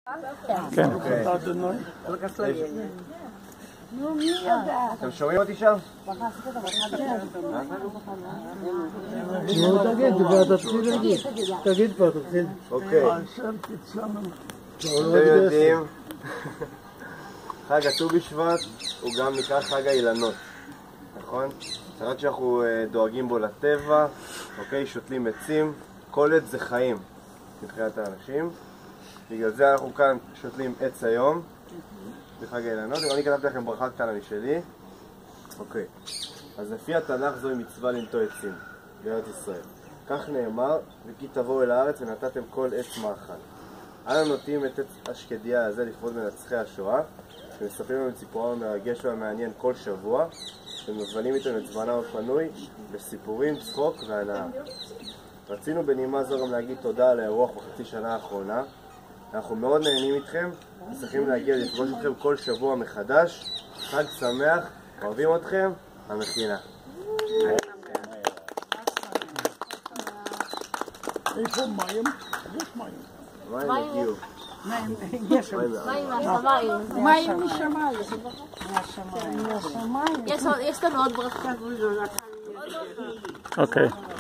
כן. אתם שומעים אותי שם? תגיד פה, תתחיל. אוקיי. אתם יודעים, חג הט"ו בשבט הוא גם נקרא חג האילנות, נכון? זה רק שאנחנו דואגים בו לטבע, אוקיי? שותלים עצים, כל עץ זה חיים מבחינת האנשים. בגלל זה אנחנו כאן שותלים עץ היום בחג האילנות. ואני כתבתי לכם ברכה קטנה משלי. אוקיי, אז לפי התנ"ך זוהי מצווה לנטוע עצים בארץ ישראל. כך נאמר, וכי תבואו אל הארץ ונטעתם כל עץ מאכל. אנו נוטעים את עץ השקדיה הזה לכבוד מנצחי השואה, ומספרים לנו את סיפורם המרגש והמעניין כל שבוע, ומבלים איתם את זמנם הפנוי בסיפורים, צחוק והנאה. רצינו בנימה זו גם להגיד תודה על האירוח בחצי שנה האחרונה. אנחנו מאוד נהנים איתכם, צריכים להגיע לפגוש אתכם כל שבוע מחדש. חג שמח, אוהבים אתכם, המכינה. איפה מים? יש מים. מים הגיעו. יש מהשמיים. מים משמיים. יש לנו עוד ברכה. אוקיי.